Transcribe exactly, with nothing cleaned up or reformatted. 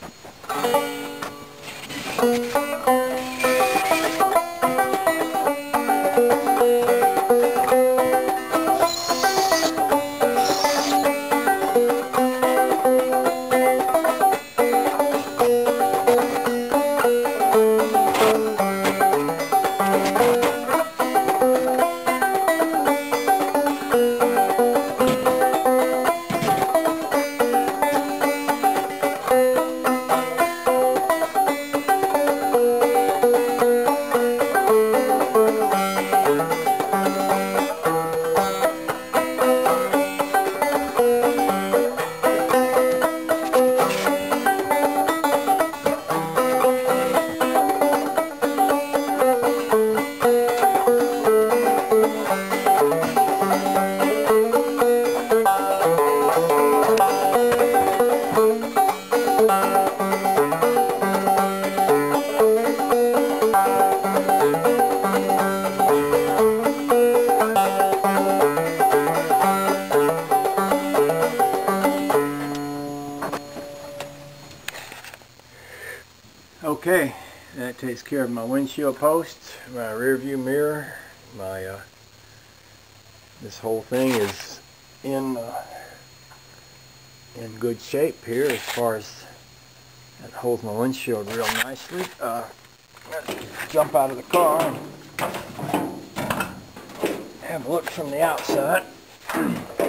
Okay, that takes care of my windshield post, my rear view mirror. My uh, this whole thing is in uh, in good shape here as far as that holds my windshield real nicely. Uh, let's jump out of the car and have a look from the outside.